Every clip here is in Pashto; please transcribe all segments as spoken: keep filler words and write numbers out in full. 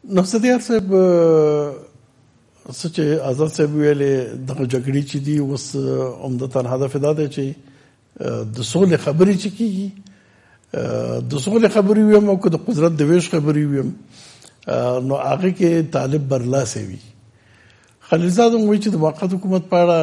نو صدیار صاحب څه چې آزاد صاحب ویلې دغه جګړې چې دي اوس عمدتاً هدف دا دی چې د سولې خبرې چې کېږي د سولې خبرې ویم او که د قدرت د ویش خبرې ویم نو هغې کې طالب برلاسې وي. خلیلزاد هم وایي چې د موقت حکومت په اړه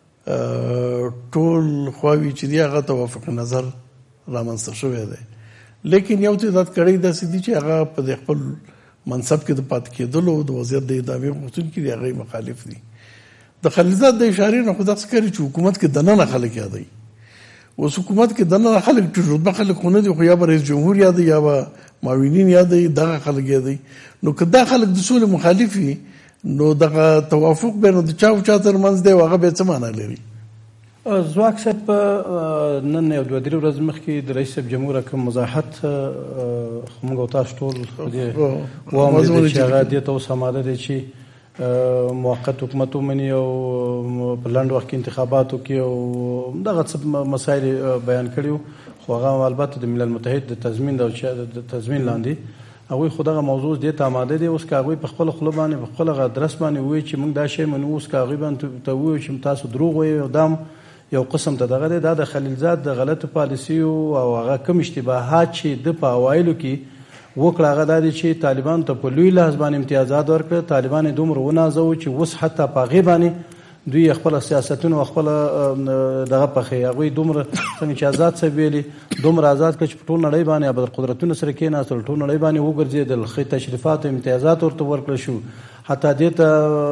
ټول خواوې چې دي هغه توافق نظر رامنځته شوی دی، لیکن یو تعداد کړی داسې دي چې هغه په خپل منصب کې د پاتې کېدلو د وضعیت د ادامې غوښتونکي دي، هغه مخالف دي. د خلیلزاد د اشارې نه خو داسې ښکاري چې حکومت کې دننه خلک یادوي. اوس حکومت کې دننه خلک تجربه خلک خو نه دي، خو یا به رئیس جمهور یادوي یا به معاونین یادوي، دغه خلک یادوي. نو که دا خلک د سولې مخالف وي نو دغه توافق به نو د چا او چا ترمنځ دی او هغه بیا څه معنا لري؟ ځواک صاحب نن یو دوه درې ورځې مخکې د رئیس صاحب جمهور کوم وضاحت موږ او تاسو ټول واورېدل چې هغه دې ته اوس اماده دی چې موقت حکومت ومني او په لنډ وخت کې انتخابات وکړي او دغه څه مسایل بیان کړي وو، خو هغه البته د ملل متحد د تضمین د تضمین لاندې هغوی خو دغه موضوع دې ته اماده دی. اوس که هغوی په خپله خوله باندې په خپله ادرس باندې ووایي چې موږ دا شی منو، اوس که هغوی باندې ته ووایو چې تاسو دروغ وایئ او دا یو قسم ته دغه دی، دا د خلیلزاد د غلطو پالیسیو او هغه کوم اشتباهات چې د په اوایلو کې وکړه هغه دا دی چې طالبانو ته په لوی لحاظ باندې امتیازات ورکړه، طالبان یې دومره ونازوه چې اوس حتی په هغې باندې دوی خپل سیاستونه او خپل دغه پخې هغوی دومره څنګه چې آزاد صاحب ویلي دومره آزاد کړه چې په ټول نړۍ باندې ابدالقدرتونو سره کېناستل، ټول نړۍ باندې وګرځېدل، ښه تشریفات او امتیازات ورته ورکړل شو، حتی دې ته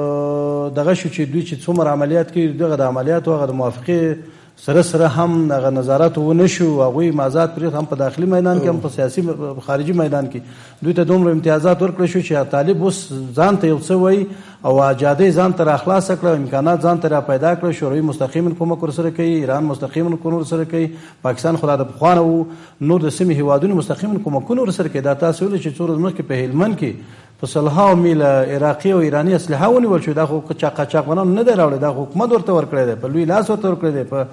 دغه شو چې دوی چې څومره عملیات کوي دغه د عملیاتو هغه د موافقې سره سره هم هغه نظارت ونه شو، هغوی مازاد پرېښود هم په داخلي میدان کې هم په سیاسي خارجي میدان کې دوی ته دومره امتیازات ورکړل شو چې طالب اوس ځان ته یو څه وایي او آزادۍ ځان ته راخلاصه کړه، امکانات ځان ته را پیدا کړه، شوروي مستقیما کومک ورسره کوي، ایران مستقیما کومک ورسره کوي، پاکستان خو لا د پخوا نه و نور د سیمې هېوادونو مستقیما کومکونه ورسره کوي. دا تاسو ویلي چې څو ورځې مخکې په هلمند کې په سلهاو میله عراقي او ایراني اسلحه ونیول شو، دا خو قاچاقبرانو نه دی راوړی، دا حکومت ورته ورکړی دی، په لوی لاس ورته ورکړی دی، په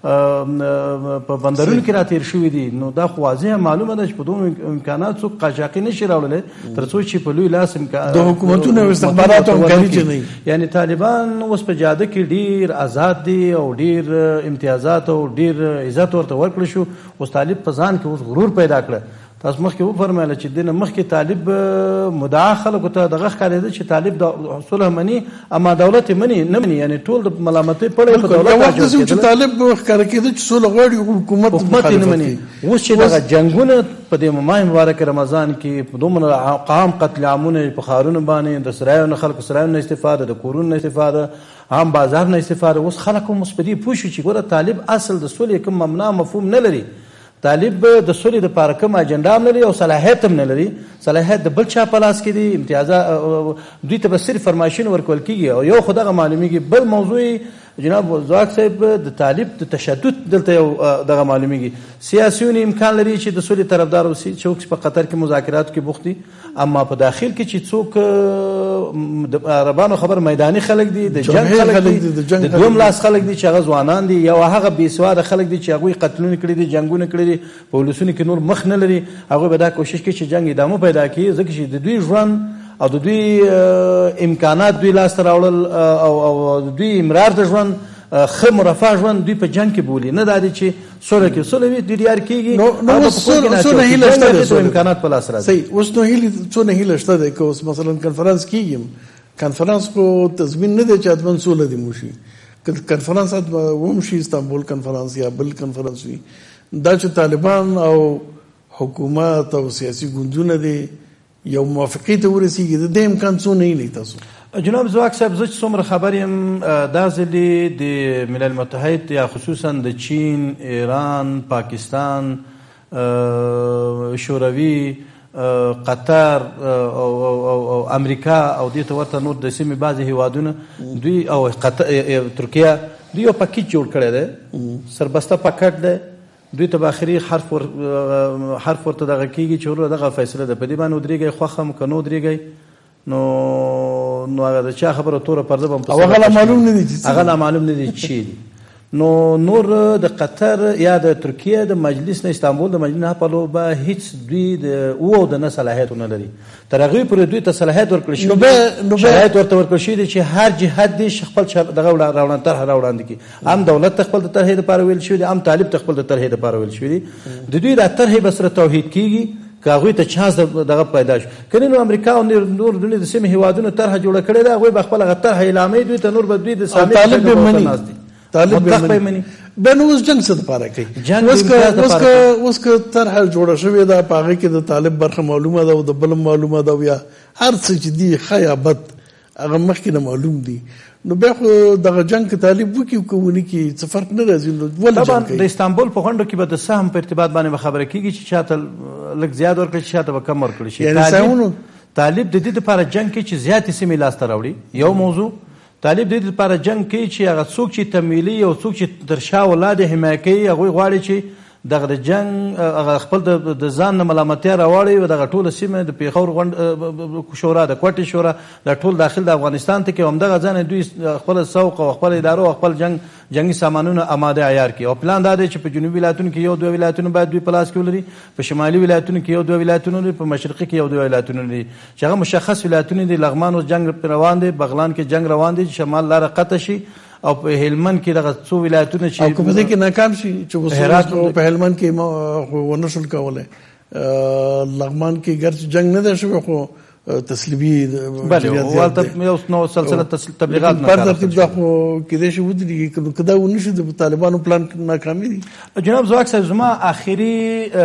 په بندرونو کې را تېر شوي دي. نو دا خو واضحه معلومه ده چې په دومره امکانات څوک قاچاقي نه شي راوړلی تر څو چې په لوی لاس د حکومتونو او استخباراتو همکاري چې نه وي. یعنې طالبان اوس په جاده کې ډېر آزاد دي او ډېر امتیازات او ډېر عزت ورته ورکړل شو. اوس طالب په ځان کې اوس غرور پیدا کړه. تاسو مخکې وفرمایله چې دې نه مخکې طالب مدعا خلکو ته دغه ښکارېده چې طالب د صلح مني اما دولت یې مني نه مني، یعنې ټول د ملامتۍ پړی په دولت راجوړ کېده چې طالب ښکاره کېده چې سوله غواړي حکومت حکومت یې نه مني. اوس چې دغه جنګونه په دې ماه مبارک رمضان کې په دومره عام قتل عامونه په ښارونو باندې د سرایو نه خلکو سرایو نه استفاده، د کورونو نه استفاده، عام بازار نه استفاده، اوس خلک هم اوس په دې پوه شو چې ګوره طالب اصل د سولې کوم ممنوع مفهوم نه لري، طالب د سولې دپاره کوم اجنډا هم نه لري او صلاحیت هم نه لري، صلاحیت د بل چا په لاس کې دي، امتیازات دوی ته به صرف فرمایشونه ورکول کېږي. او یو خو دغه معلومیږي، بل موضوع جناب ځواک صاحب د طالب د تشدد دلته یو دغه معلومیږي، سیاسیون امکان لري چې د سولې طرفدار اوسي، څوک په قطر کې مذاکراتو کې بوخت دي، اما په داخل کې چې څوک د عربانو خبر میداني خلک دي، د جنگ خلک دي، د دوم لاس خلک دي چې هغه ځوانان دي، یا هغه بې سواده خلک دي چې هغوی قتلونه کړي دي، جنګونه کړي دي، په ولسونو کې نور مخ نه لري، هغوی به دا کوشش کوي چې جنګ ادامه پیدا کړي، ځکه چې د دوی ژوند او د دوی امکانات دوی لاسته راوړل او او د دوی امرار د ژوند ښه مرفه ژوند دوی په جنګ کې بولي، نه دا دی چې سوله کې سوله وي ډېر یار کېږي امکانات په لاس راځي. صحیح. اوس نو هیلې څونه هیله شته دی که اوس مثلا کنفرانس کېږي، کنفرانس خو تضمین نه دی چې حتما سوله دې وشي، که کنفرانس وشي استانبول کنفرانس یا بل کنفرانس وي، دا چې طالبان او حکومت او سیاسي ګوندونه دي یو موافقې ته ورسېږي، د دې امکان څو نه هیلي تاسو؟ جناب ځواک صاحب زه چې څومره خبر یم دا ځلې د ملل متحد یا خصوصا د چین، ایران، پاکستان، شوروي، قطر او او امریکا او دې ته ورته نور د سیمې بعضې هیوادونه دوی او ترکیه دوی یو پاکیج جوړ کړی دی، سربسته پاکټ دی، دوی ته به آخري حرف ور حرف ورته دغه کېږي چې وروره دغه فیصله ده، په دې باندې ودرېږئ خوښ هم که نه ودرېږئ نو نو هغه د چا خبره توره پرده به هم هغه لا معلوم نه دي هغه لا معلوم نه دي چې دي. نو نور د قطر یا د ترکیه د مجلس نه استانبول د مجلس نه پلو به هیڅ دوی د او د نه صلاحیت نه لري تر هغه پر دوی ته صلاحیت ورکړل شي نو شرایط ورته ورکړل شي چې هر جهاد دي خپل دغه راوړاندې طرح راوړاندې کی هم دولت خپل د طرح لپاره ویل شوی هم طالب خپل د طرح لپاره ویل شوی د دوی د طرح بسره توحید کیږي که هغوی ته چانس دغه پیدا شو کنه نو امریکا او نور دنیا د سیمې هیوادونو طرح جوړه کړې ده هغوی به خپل هغه طرح اعلاموي دوی ته نور به دوی د سامي طالب به مني طالب به مني به نو اوس جنگ څه لپاره کوي اوس که اوس که اوس که طرح جوړه شوې ده په هغې کې د طالب برخه معلومه ده او د بل معلومه ده یا هر څه چې دي ښه یا بد هغه مخکې نه معلوم دي نو بیا خو دغه جنگ که طالب وکړي او که ونه کړي څه فرق نه راځي نو ولې جنګ کوي. د استانبول په غونډو کې به د سهم په ارتباط باندې خبره کېږي چې چاته لږ زیات ورکړي چې چاته به کم ورکړي شي. طالب طالب د دې لپاره جنګ کوي چې زیاتې سیمې لاسته راوړي. یو موضوع طالب د دې لپاره جنګ کوي چې هغه څوک چې تمویلي او څوک چې تر شا ولاد حمایه کوي هغوی غواړي چې دغه د جنگ هغه خپل د ځان نه ملامتیا راواړي او دغه ټوله سیمه د پیښور غونډ شورا د کوټې شورا د ټول داخل د افغانستان ته کې همدغه ځان دوی خپل سوق او خپل ادارو او خپل جنگ جنگي سامانونه آماده عیار کړي او پلان دا دی چې په جنوبي ولایتونو کې یو دوه ولایتونه باید دوی په لاس کې ولري په شمالي ولایتونو کې یو دوه ولایتونه لري په مشرقي کې یو دوه ولایتونه لري چې هغه مشخص ولایتونه دي. لغمان اوس جنگ روان دی بغلان کې جنگ روان دی شمال لاره قطع شي او په هلمند کې دغه څو ولایتونه چې او کوم ځای کې ناکام شي چې هرات په هلمند کې ونه شول کوله لغمان کې ګرځ جنگ نه ده شوی خو تسلیمي بله والته یو نو سلسله تبلیغات نه پر ترتیب دا خو کېدای شي ودرېږي کدا ونه شي د طالبانو پلان ناکامي دي. جناب زواک صاحب زما آخري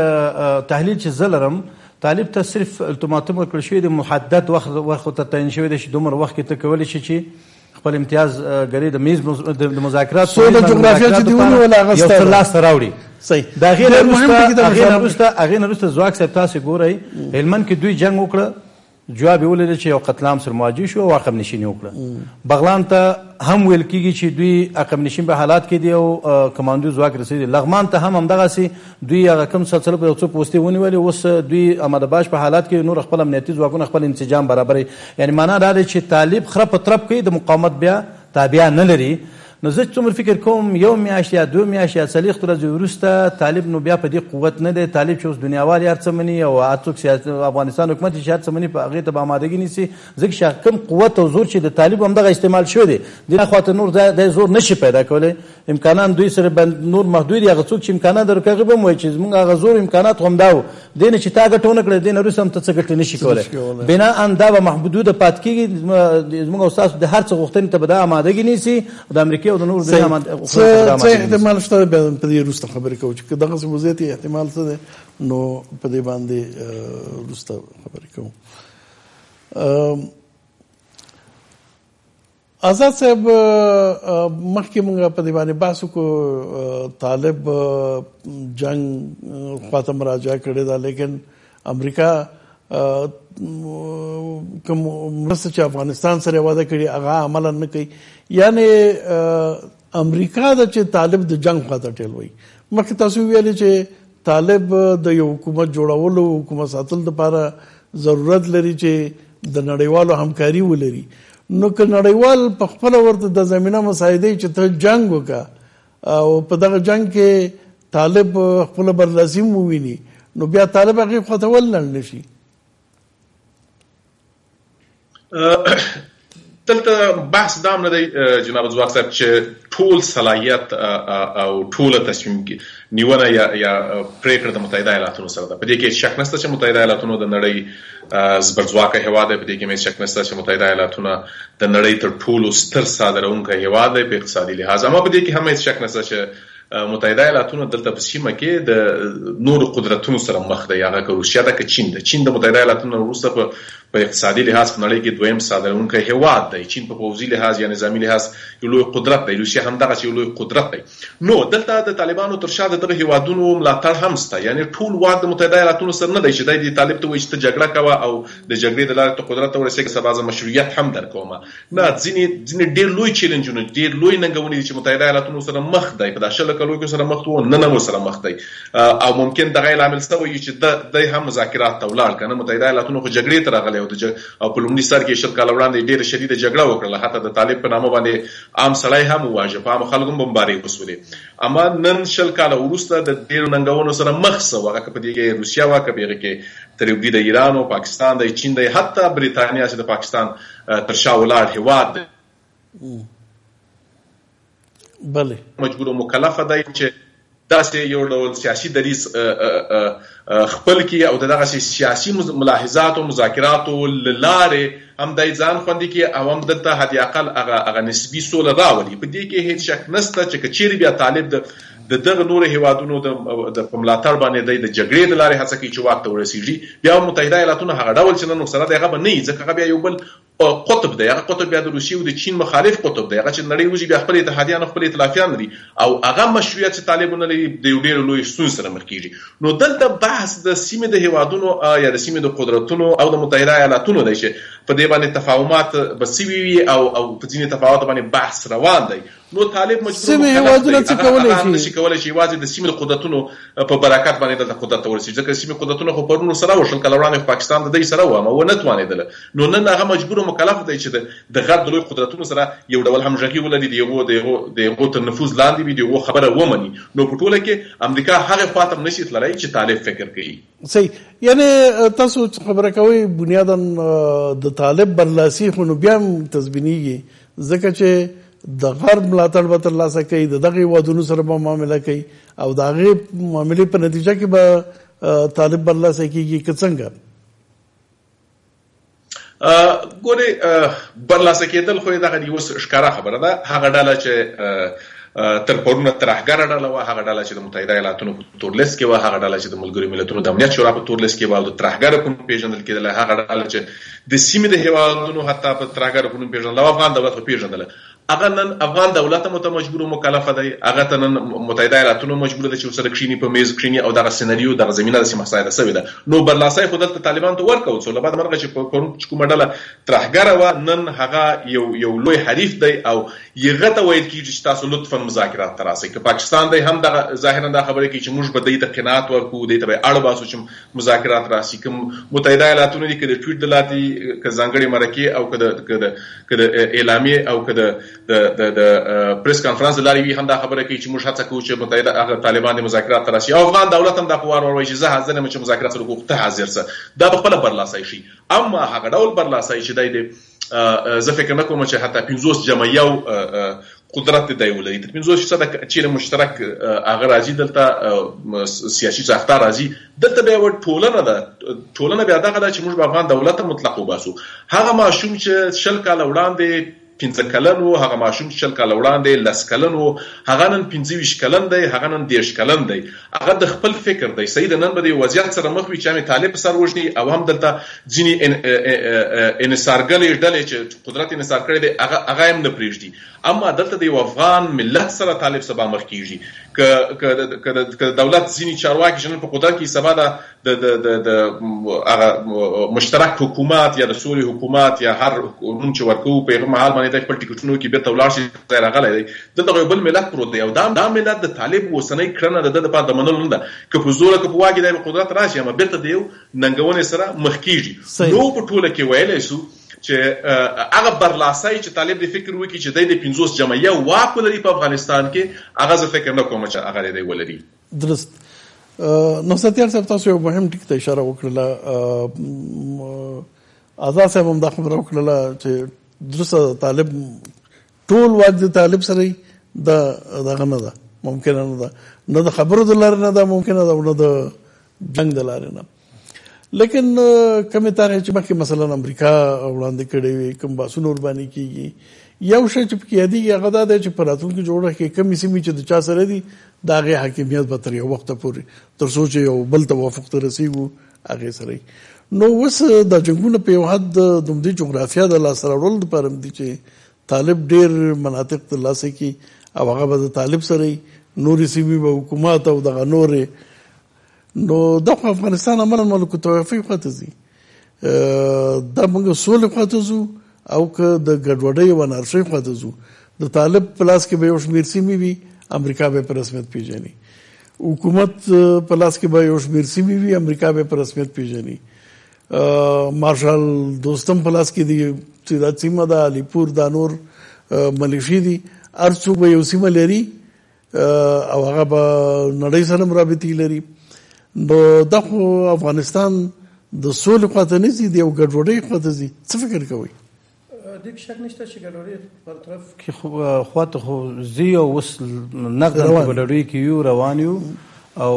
تحلیل چې زه لرم طالب ته صرف التماتم ورکړل شوی د محدد وخت وخت ته تعین شوی دی چې دومره وخت کې ته کولی شي چې خپل امتیاز ګری د میز د مذاکرات سو د جغرافیه چې دیونه ولا غسته یو لاس راوړي صحیح دا غیر مهمه هغه نرسته هغه نرسته زواک صاحب تاسو ګورئ هلمند کې دوی جنگ وکړه جواب یې ولید چې یو قتل عام سره مواجه شو او عقب نشیني وکړه. بغلان ته هم ویل کېږي چې دوی عقب نشین په حالات کې دي او کمانډو ځواک رسېدي. لغمان ته هم همدغسې دوی هغه کوم سلسله په یو څو پوستې ونیولې اوس دوی آماده باش په حالات کې نور خپل امنیتي ځواکونه خپل انسجام برابروي. یعنې معنا دا دی چې طالب خره په طرف کوي د مقاومت بیا تابعه نه لري. نو زه څومره فکر کوم یو میاشت یا دوه میاشت یا څلوېښت ورځې وروسته طالب نو بیا په دې قوت نه دی. طالب چې اوس دنیاوال هر څه مني او هر څوک سیاست افغانستان حکومت چې هر څه مني په هغې ته به امادګي نیسي ځکه چې کوم قوت او زور چې د طالب همدغه استعمال شوی دی دې خواته نور دی زور نشي پیدا کولی. امکانات دوی سره نور محدود دي. هغه څوک چې امکانات درکوي هغه به هم وایي چې زموږ هغه زور امکانات خو همدا و دې نه چې تا ګټه ونه کړې دې نه وروسته هم ته څه ګټه نشي کولی. بناء دا به محدوده پاتې کېږي. زموږ او ستاسو د هر څه غوښتنې ته به دا امادګي نیسي د امریکې او د نور دنیا څه احتمال شته په دې وروسته خبرې کوو چې دغسې وضعیت احتمال څه دی نو په دې باندې وروسته خبرې کوو. آزاد صاحب مخکې موږ په دې باندې بحث وکړو طالب جنگ خواته مراجعه کړې ده لیکن امریکا کوم مرسته چې افغانستان سره وعده کړې هغه عملا نه کوي. یعنې امریکا د چې طالب د جنگ خواته ټیلوي. مخکې تاسو ویلي چې طالب د یو حکومت جوړولو حکومت ساتل دپاره ضرورت لري چې د نړیوالو همکاري ولري. نو که نړیوال په خپله ورته د زمینه مساعدې چې ته جنگ وکړه او په دغه جنگ کې طالب خپله برلاسي وویني نو بیا طالب هغې خواته ولې لاړ نه شي؟ دلته بحث دا هم نه دی جناب ځواک صاحب چې ټول صلاحیت او ټوله تصمیم نیونه یا یا پریکړه د متحده ایالاتونو سره ده. په دې کې شک نشته چې متحده ایالاتونو د نړۍ زبرځواکه هېواد دی. په دې کې مې شک نشته چې متحده ایالاتونه د نړۍ تر ټولو ستر صادروونکی هېواد دی په اقتصادي لحاظ. اما په دې کې هم هېڅ شک نشته چې متحده ایالاتونه دلته په سیمه کې د نورو قدرتونو سره مخ دی. هغه که روسیه ده که چین ده. چین د متحده ایالاتونو وروسته په په اقتصادي لحاظ په نړۍ کې دویم صادرونکی هېواد دی. چین په پوځي لحاظ یا نظامي لحاظ یو لوی قدرت دی. روسیه همدغسې یو لوی قدرت دی. نو دلته د طالبانو تر شا د دغه هېوادونو ملاتړ هم شته. یعنې ټول واک د متحده ایالاتونو سره نه دی چې دی د طالب ته وایي چې ته جګړه کوه او د جګړې د لارې ته قدرت ته ورسېږه سبا زه مشروعیت هم درکومه. نه ځینې ځینې ډېر لوی چیلنجونه ډېر لوی ننګونې دي چې متحده ایالاتونو سره مخ دی. په دا شله کلو کې سره مخ و نن هم سره مخ دی او ممکن دغه لامل شوی چې دی هم مذاکرات ته ولاړ که نه. متحده ایالاتونو خو جګړې ته راغلی راغلی او په لومړي سر کې شل کاله وړاندې ډېره شدیده جګړه وکړله، حتی د طالب په نامه باندې عام سړی هم وواژه، په عامو خلکو هم بمبارۍ وسولې. اما نن شل کاله وروسته د ډېرو ننګونو سره مخ سو، هغه که په دې کې روسیه وه، که په هغې کې تربګي د ایران او پاکستان دی، چین دی، حتی بریتانیا چې د پاکستان تر شا ولاړ هېواد دی، بله مجبور او مکلفه دی چې داسې یو ډول سیاسي دریځ خپل کړي او د دغسې سیاسي ملاحظاتو مذاکراتو له لارې هم دی ځان خوندي کړي او هم دلته حد اقل هغه نسبي سوله راولي. په دې کې هېڅ شک نشته چې که چیرې بیا طالب د د دغه نورو هیوادونو د په ملاتړ باندې دی د جګړې د لارې هڅه کوي چې واک ته ورسېږي، بیا متحده ایالاتونه هغه ډول چې نن ورسره دی هغه به نه وي، ځکه هغه بیا یو بل قطب دی، هغه قطب بیا د روسیې او د چین مخالف قطب دی، هغه چې نړۍ وځي بیا خپل اتحادیان او خپل ائتلافیان لري او هغه مشروعیت چې طالبونه لري د یو ډېرو لویو ستونزو سره مخ کېږي. نو دلته بحث د سیمې د هیوادونو یا د سیمې د قدرتونو او د متحده ایالاتونو دی چې په دې باندې تفاهمات به سوي وي او او په ځینې تفاوت باندې بحث روان دی. نو طالب مجبور سیمې هیوادونه څه کولی شي کولی شي یوازې د سیمې د قدرتونو په برکت باندې دلته قدرت ته ورسېږي، ځکه سیمې قدرتونه خو پرون سره و، شل کاله وړاندې پاکستان د دوی سره و اما ونه توانېدله. نو نن هغه مجبور او مکلف دی چې د غرب د لوی قدرتونو سره یو ډول همغږي ولري، د یو د یو تر نفوذ لاندې وي، د یو خبره ومني. نو په ټوله کې امریکا هغه خواته نشي تللی چې طالب فکر کوي. صحیح، یعنی تاسو خبره کوئ بنیادا د طالب برلاسي خو نو بیا هم تضمینېږي، ځکه چې د غرب ملاتړ به ترلاسه کوي، د دغه هیوادونو سره به معامله کوي او د هغې معاملې په نتیجه کې به طالب برلاسه کېږي که څنګه؟ ګورې برلاسه کېدل خو یې دغه یوه ښکاره خبره ده. هغه ډله چې تر پرونه ترهګره ډله وه، هغه ډله چې د متحده ایالاتونو په تورلیست کې وه، هغه ډله چې د ملګرو ملتونو د امنیت شورا په تورلیست کې وه او د ترهګره په نوم پېژندل کېدله، هغه ډله چې د سیمې د هېوادونو حتی په ترهګره په نوم پېژندله او افغان دولت په پېژندله، هغه نن افغان دولت هم ته مجبور او مکلفه دی، هغه ته نن متحده ایالاتونو مجبور ده چې ورسره کښېني، په میز کښېني او دغه سیناریو دغه زمینه داسې مساعده شوې ده. نو برلاسۍ خو دلته طالبانو ته ورکول شو، له بعد مرغه چې پرون چې کومه ډله ترهګره وه، نن هغه یو یو لوی حریف دی او هغه ته ویل کېږي چې تاسو لطفا مذاکرات ته راسئ. که پاکستان دی هم دغه ظاهرا دا خبره کوي چې موږ به دې ته قناعت ورکړو، دې ته به اړ باسو چې مذاکرات راسي. که متحده ایالاتونه دي که د ټویټ د لارې که ځانګړې مرکې او که د اعلامیې او که د پریس کانفرنس لاري وي هم دا خبره کوي چې موږ هڅه کوو چې متحده هغه طالبان د مذاکرات ته راسي او افغان دولت هم دا په وار وار وایي چې زه حاضر یم چې مذاکرات سره وکړو، ته حاضر شه. دا په خپله برلاسۍ شي. اما هغه ډول برلاسۍ چې دی د زه فکر نه کوم چې حتی پنځوس جمع یو قدرت دی ولري، تر پنځوس فیصده چیرې مشترک هغه راځي، دلته سیاسي ساختار راځي، دلته بیا یوه ټولنه ده. ټولنه بیا دغه ده چې موږ به افغان دولت مطلق وباسو. هغه ماشوم چې شل کاله وړاندې پنځه کلن و، هغه ماشوم چې شل کاله وړاندې لس کلن و، هغه نن پنځه ویشت کلن دی، هغه نن دېرش کلن دی. هغه د خپل فکر دی. صحیح ده، نن به د یو وضعیت سره مخ وي چې هم طالب په سر وژني او هم دلته ځینې انحصارګلې ډلې چې قدرت انحصار کړی دی هغه هم نه پرېږدي. اما دلته د یو افغان ملت سره طالب سبا مخ کېږي. که د دولت ځینې چارواکي چې نن په قدرت کې سبا د هغه مشترک حکومت یا د سولې حکومت یا هر نوم چې ورکوو په هغه مهال باندې د خپل ټیکټونو کې بیرته ولاړ شي، ځای راغلی دی. دلته یو بل ملت پروت دی او دا دا ملت د طالب اوسنۍ کړنه د ده دپاره د منلو نه ده. که په زوره که په واګې دی به قدرت راشي، اما بیرته د یو ننګونې سره مخ کېږي. نو په ټوله کې ویلی شو چې هغه برلاسۍ چې طالب د فکر وکړي چې دی د پنځوس جمع یو واک ولري په افغانستان کې، هغه زه فکر نه کوم چې هغه دی ولري. درست. نوساتیار صاحب، تاسو یو مهم ټکي ته اشاره وکړله. آزاد صاحب هم دا خبره وکړله چې درسته طالب ټول واک د طالب سره د دغه نه ده، ممکنه نه ده، نه د خبرو د لارې نه ده ممکنه ده، نه د جنگ د لارې نه. لیکن کومې طرحې چې مخکې مثلا امریکا وړاندې کړې وي، کوم بحثونه ورباندې کېږي، یو شی چې پکې یادېږي هغه دا دی چې په راتلونکي جوړښت کې کومې سیمې چې د چا سره دي د هغې حاکمیت به تر یو وخته پورې تر څو چې یو بل توافق ته رسېږو هغې سره. نو اوس دا جنګونه په یو حد د دومدې جغرافیا د لاسته راوړلو دپاره هم دي چې طالب ډېر مناطق ترلاسه کړي او هغه به د طالب سره نورې سیمې به حکومت او دغه نورې. نو دا خو افغانستان عملا ملک توافق خواته ځي، دا موږ سولې خواته ځو او که د ګډوډۍ او انارشۍ خواته ځو. د طالب په لاس کې به یو شمېر سیمې وي، امریکا به په رسمیت پېژني. حکومت په لاس کې به یو شمېر سیمې وي، امریکا به په رسمیت پېژني. مارشال دوستم په لاس کې دي چې دا سیمه ده علیپور دا نور ملیشي دي هر څوک به یو سیمه لري او هغه به نړۍ سره رابطې لري. نو دا خو افغانستان د سولې خواته نه ځي د یو ګډوډۍ خواته ځي. څه فکر کوئ؟ دې کې شک نشته چې ګډوډۍ پر طرف کې خواته خو ځي او اوس نقداً په ګډوډۍ کې یو روان یو او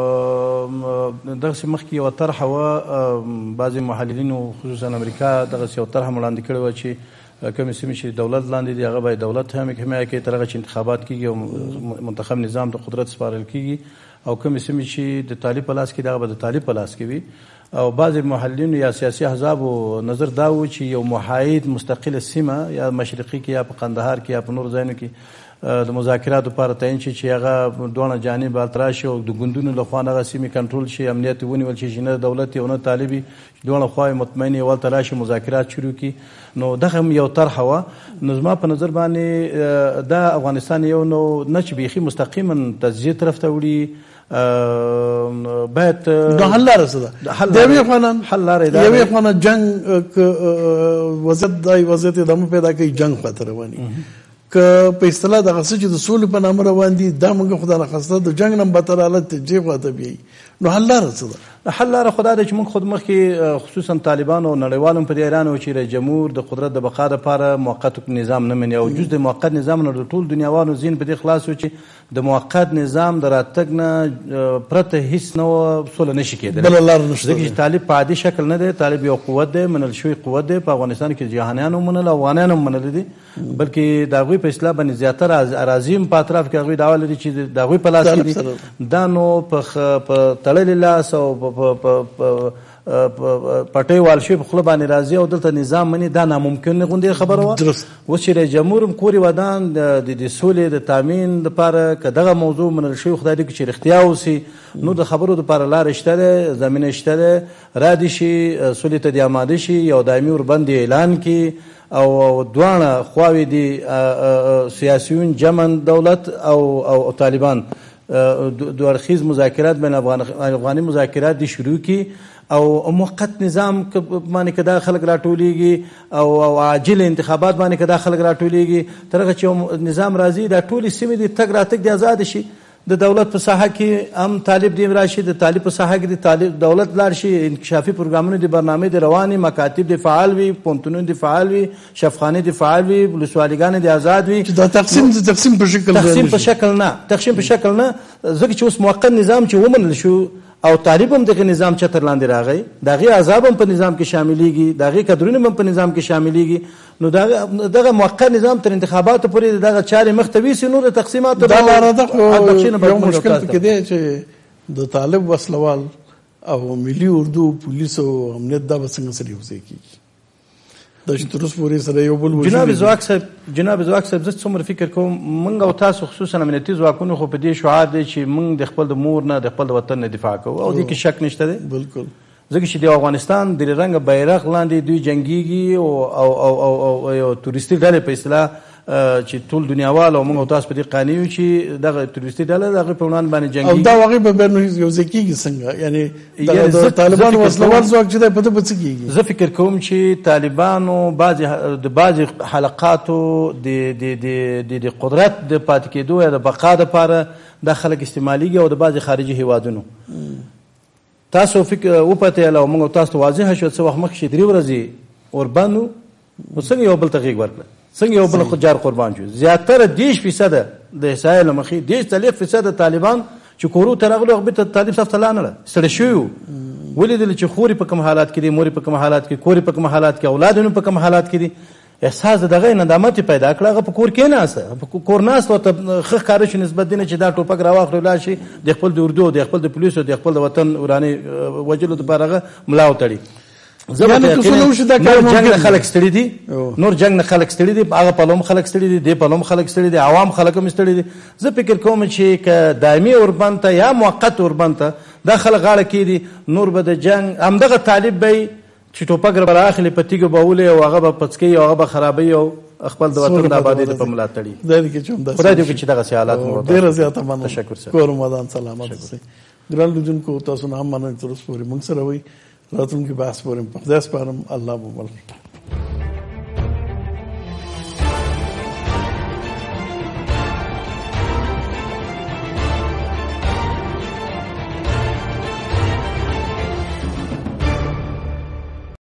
دغسې مخکې یوه طرحه وه بعضې محللینو خصوصا امریکا دغسې یو طرحه وړاندې کړې وه چې کومې سیمې چې دولت لاندې دي هغه باید دولت هم حمایه کوي تر هغه چې انتخابات کېږي او منتخب نظام د قدرت سپارل کېږي او کومې سیمې چې د طالب په لاس کې دي هغه به د طالب په لاس کې وي. او بعضې محللینو یا سیاسي احزابو نظر دا و چې یو محاید مستقله سیمه یا مشرقي کې یا په قندهار کې یا په نورو ځایونو کې د مذاکراتو لپاره تعین شي چې هغه دواړه جانب هلته راشي او د ګوندونو له خوا هغه سیمې کنټرول شي امنیت ونیول شي چې نه دولت او نه طالبي دواړه خواوې مطمئن یې هلته راشي مذاکرات شروع کړي. نو دغه هم یو طرحه وه. نو زما په نظر باندې دا افغانستان یو نو نه چې بیخي مستقیما تجزیې طرف ته وړي باید نو حل لاره څه ده؟ د یوې خوا حل لاره د یوې خوا نه جنګ وضعیت دا وضعیت ادامه پیدا کوي جنګ خواته رواني که په اصطلاح دغه څه چې د سولې په نامه روان دي دا موږ خدا نخواسته د جنګ نه بدتر حالت جې خواته بیایي. نو حل لاره څه ده؟ حل لاره خو دا ده چې موږ خود مخکې خصوصا طالبانو او نړیوالو په دې حیران وو چې رئیس جمهور د قدرت د بقا دپاره موقت نظام نه مني او جز د موقت نظام نه د ټول دنیاوالو ذهن په دې خلاص و چې د موقت نظام د راتګ نه پرته هیڅ نه سوله نشي کېدلی. بله لار نشته. ځکه چې طالب په عادي شکل نه دی. طالب یو قوت دی منل شوی قوت دی په افغانستان کې جهانیانو منل او افغانیانو منلی دي بلکې د هغوی په اصطلاح باندې زیاتره اراضي هم په اطراف کې هغوی دعوا لري چې د هغوی په لاس کې دي. دا نو په تړلې لاس او پټۍ وال شوي په خوله باندې راځي او دلته نظام مني دا ناممکن غوندې خبره وه. اوس چې رئیس جمهور هم کورې ودان د سولې د تامین لپاره که دغه موضوع منل شوي خدای دې چې رښتیا اوسي نو د خبرو دپاره لاره شته ده زمینه شته ده را دي شي سولې ته دې اماده شي یو دایمي وربند اعلان کړي او دواړه خواوې دي سیاسیون جمن دولت او او طالبان دو اړخیز مذاکرات بین افغاني مذاکرات دي شروع کړي او موقت نظام باندې که دا خلک راټولیږي او او عاجل انتخابات باندې که دا خلک راټولیږي تر هغه چې نظام راځي دا ټولې سیمې دي تګ راتګ دي آزاد شي. د دولت په ساحه کې هم طالب دې راشي د طالب په ساحه کې د طالب دولت لاړ شي انکشافي پروګرامونه دي برنامې دي رواني مکاتب دي فعال وي پونتونونه دي فعال وي شفخانې دي فعال وي ولسوالیګانې دي آزاد وي. دا تقسیم د تقسیم په شکل تقسیم په شکل نه تقسیم په شکل نه ځکه چې اوس موقت نظام چې ومنل شو او طالب هم دغه نظام چتر لاندې راغی دغه عذاب هم په نظام کې شاملېږي دغه کډرونه هم په نظام کې شاملېږي نو دغه دغه موقت نظام تر انتخاباتو پورې دغه چارې مختوي سي نور تقسیمات دا لاره ده. یو مشکل پکې دی چې د طالب وسلوال او ملي اردو پولیس او امنیت دا به څنګه سره یوځای کېږي دا چې تر اوسه پورې سره یو بل وجود. جناب ځواک صاحب جناب ځواک صاحب زه څومره فکر کوم موږ او تاسو خصوصا امنیتي ځواکونو خو په دې شعار دی چې موږ د خپل د مور نه د خپل د وطن نه دفاع کوو او دې کې شک نشته دی. بالکل ځکه چې د افغانستان د رنګ بیرغ لاندې دوی جنګیږي او او او او یو تورستي ډلې په اصطلاح چې ټول دنیاوال او موږ تاسو په دې قانع یو چې دغه تورستي ډله دغه په عنوان باندې جنګي او دا واقعي به بینو یو ځکیږي څنګه یعنی د طالبانو وسلوال ځواک چې په دې څه کېږي. زه فکر کوم چې طالبانو بعض د بعض حلقاتو د د د د قدرت د پاتې کېدو یا د بقا لپاره د خلک استعماليږي او د بعض خارجي هیوادونو تاسو فکر وپته له موږ تاسو واضح شو څه وخت مخکې درې ورځې اوربانو وسنګ یو بل تغییر ورکړه څنګه یو بل خجار قربان شو. زیاتره دیش فیصد د اسرائیل مخې دیش تلف فیصد طالبان چې کورو ترغلو خو به طالب صف تلانه سره شو ولیدل چې خوري په کوم حالات کې دي موري په کوم حالات کې کوري په کوم حالات کې اولادونو په کوم حالات کې دي احساس دغه ندامت پیدا کړه په کور کې نه اسه په کور نه اسه ته خخ کار شي نسبت دینه چې دا ټوپک راواخلو لا شي د خپل د اردو د خپل د پولیسو د خپل د وطن ورانه وجلو د بارغه ملاو تړي. زموږ جنگ نه خلک ستړي دي نور جنگ نه خلک ستړي دي هغه په لوم خلک ستړي دي د په لوم خلک ستړي دي عوام خلک هم ستړي دي. زه فکر کوم چې ک دایمي اوربان ته یا موقت اوربان ته دا خلک غاړه کې دي نور به د جنگ همدغه طالب به چې ټوپک را اخلي په تیګو بولې او هغه به پڅکي او هغه به خرابي او خپل د وطن د آبادی په ملاتړي دا دي چې هم خدای دې چې دغه سیالات مو ډیر زیاته مننه. تشکر سره کور مدان سلامات سي ګران لجن کو تاسو نه هم مننه تر اوسه پورې موږ سره وي راتلونکي بحث پورې په خدای سپارم. الله مو مل.